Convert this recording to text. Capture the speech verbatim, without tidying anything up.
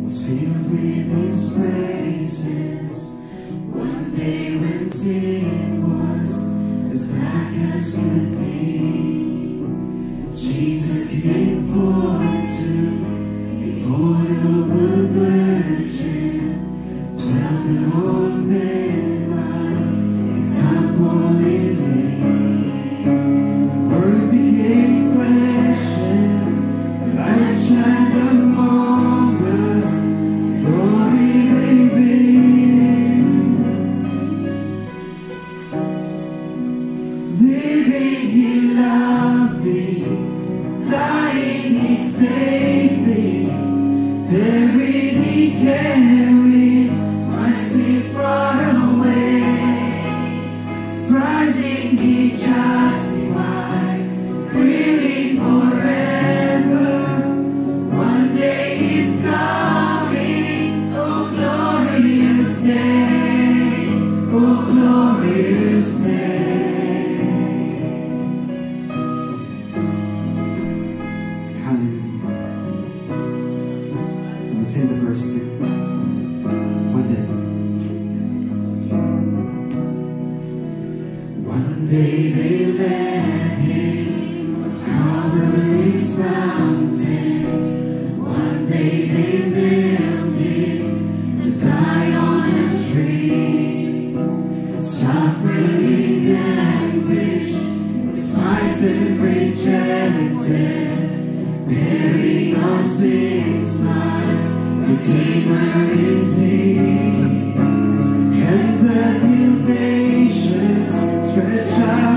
was filled with His praises. One day when sin was as black as could be, Jesus came forth to be born of a virgin, dwelt among men. My example is He. Word became flesh and light shined among us. His glory revealed. Living He loved me, dying He saved me, buried He carried my sins far away, rising He justified freely forever. One day He's coming, oh glorious day, oh glorious day. Hallelujah. Sing the verse two. One day. One day they led Him on Calvary's mountain. One day they nailed Him to die on a tree. Suffering anguish, despised and rejected, bearing our sins, my Redeemer is He. Hands that heal nations, stretch out